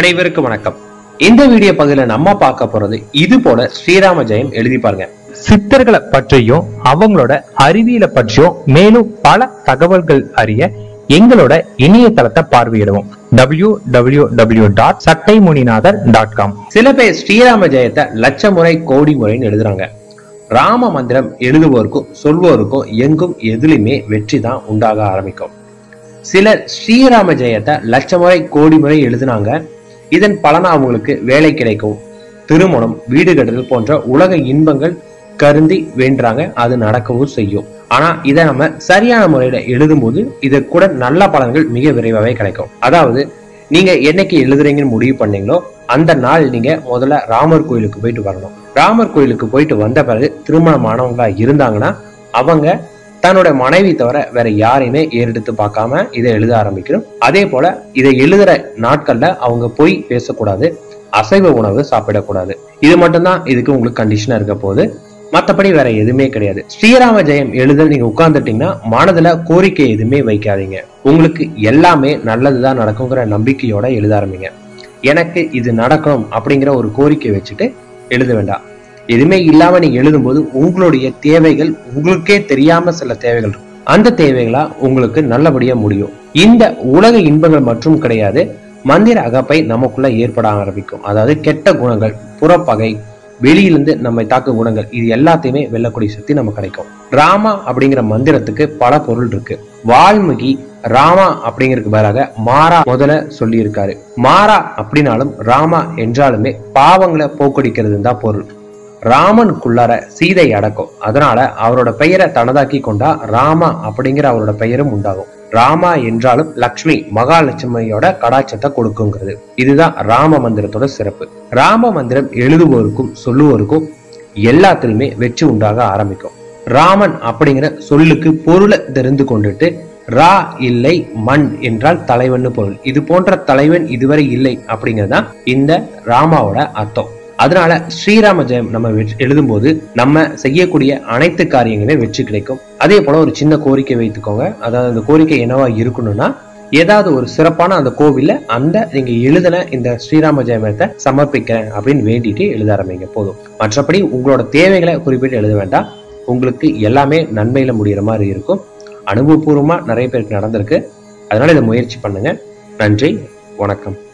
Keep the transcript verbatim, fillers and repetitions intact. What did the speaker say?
அனைவருக்கும் வணக்கம். இந்த வீடியோ பகுதியில நம்ம பார்க்க போறது இது போல ஸ்ரீராம ஜெயம் எழுதி பாருங்க. சித்தர்களை பற்றியும் அவங்களோட அறிவியலை பற்றியும் மேலும் பல தகவல்கள் அறிய எங்களோட இணையதளத்தை பார்வையிடுவோம். W W W dot Sattaimuninathar dot com. சில பேர் ஸ்ரீராம ஜெயத்தை லட்ச முறை கோடி முறைன்னு எழுதுறாங்க. ராம மந்திரம் எழுதுவோருக்கும் சொல்வோருக்கும் எங்கும் எதுலையுமே வெற்றி தான் உண்டாக ஆரம்பிக்கும். சிலர் ஸ்ரீராம ஜெயத்தை லட்ச முறை கோடி முறை எழுதினாங்க. இதன் பலனா அவங்களுக்கு வேலை கிடைக்கும், திருமணம், வீடு கட்டுதல் போன்ற உலக இன்பங்கள் கருந்தி வேண்டாங்க. அது நடக்கவும் செய்யும். ஆனா இதை நம்ம சரியான முறையில எழுதும் போது இது கூட நல்ல பலன்கள் மிக விரைவாகவே கிடைக்கும். அதாவது நீங்க என்னைக்கு எழுதுறீங்கன்னு முடிவு பண்ணீங்களோ அந்த நாள் நீங்க முதல்ல ராமர் கோயிலுக்கு போயிட்டு வரணும். ராமர் கோயிலுக்கு போயிட்டு வந்த பிறகு திருமணமானவங்களா இருந்தாங்கன்னா அவங்க தன்னோட மனைவி தவிர வேற யாரையுமே ஏறெடுத்து பார்க்காம இதை எழுத ஆரம்பிக்கணும். அதே போல இதை எழுதுற நாட்கள்ல அவங்க போய் பேசக்கூடாது, அசைவ உணவு சாப்பிடக்கூடாது. இது மட்டும்தான் இதுக்கு உங்களுக்கு கண்டிஷனா இருக்க போகுது. மற்றபடி வேற எதுவுமே கிடையாது. ஸ்ரீராம ஜெயம் எழுத நீங்க உட்கார்ந்துட்டீங்கன்னா மனதுல கோரிக்கை எதுவுமே வைக்காதீங்க. உங்களுக்கு எல்லாமே நல்லதுதான் நடக்குங்கிற நம்பிக்கையோட எழுத ஆரம்பிங்க. எனக்கு இது நடக்கணும் அப்படிங்கிற ஒரு கோரிக்கை வச்சுட்டு எழுத வேண்டாம். எதுவுமே இல்லாம நீங்க எழுதும்போது உங்களுடைய தேவைகள் உங்களுக்கே தெரியாம சில தேவைகள் இருக்கும். அந்த தேவைகளா உங்களுக்கு நல்லபடியா முடியும். இந்த உலக இன்பங்கள் மற்றும் கிடையாது, மந்திர அகப்பை நமக்குள்ள ஏற்பட ஆரம்பிக்கும். அதாவது கெட்ட குணங்கள், புறப்பகை, வெளியிலிருந்து நம்மை தாக்கு குணங்கள், இது எல்லாத்தையுமே வெல்லக்கூடிய சக்தி நமக்கு கிடைக்கும். ராமா அப்படிங்கிற மந்திரத்துக்கு பல பொருள் இருக்கு. வால்மீகி ராமா அப்படிங்கிறதுக்கு பதிலாக மாறா முதல்ல சொல்லி இருக்காரு. மாறா அப்படின்னாலும் ராமா என்றாலுமே பாவங்களை போக்கடிக்கிறது தான் பொருள். ராமனுக்குள்ளார சீதை அடக்கும். அதனால அவரோட பெயரை தனதாக்கி கொண்டா ராமா அப்படிங்கிற அவரோட பெயரும் உண்டாகும். ராமா என்றாலும் லக்ஷ்மி மகாலட்சுமியோட கடாட்சத்தை கொடுக்குங்கிறது. இதுதான் ராம மந்திரத்தோட சிறப்பு. ராம மந்திரம் எழுதுவோருக்கும் சொல்லுவோருக்கும் எல்லாத்திலுமே வெற்றி உண்டாக ஆரம்பிக்கும். ராமன் அப்படிங்கிற சொல்லுக்கு பொருளை தெரிந்து கொண்டுட்டு ரா இல்லை மண் என்றால் தலைவன் பொருள். இது போன்ற தலைவன் இதுவரை இல்லை அப்படிங்கறதுதான் இந்த ராமாவோட அர்த்தம். அதனால ஸ்ரீராம ஜெயம் நம்ம எழுதும் போது நம்ம செய்யக்கூடிய அனைத்து காரியங்களுமே வெற்றி கிடைக்கும். அதே போல ஒரு சின்ன கோரிக்கை வைத்துக்கோங்க. அதாவது அந்த கோரிக்கை என்னவா இருக்கணும்னா, ஏதாவது ஒரு சிறப்பான அந்த கோவில்ல அந்த நீங்க எழுதின இந்த ஸ்ரீராம ஜெயத்தை சமர்ப்பிக்கிறேன் அப்படின்னு வேண்டிட்டு எழுத ஆரம்பிங்க போதும். மற்றபடி உங்களோட தேவைகளை குறிப்பிட்டு எழுத வேண்டாம். உங்களுக்கு எல்லாமே நன்மையில முடிகிற மாதிரி இருக்கும். அனுபவபூர்வமா நிறைய பேருக்கு நடந்திருக்கு. அதனால இதை முயற்சி பண்ணுங்க. நன்றி, வணக்கம்.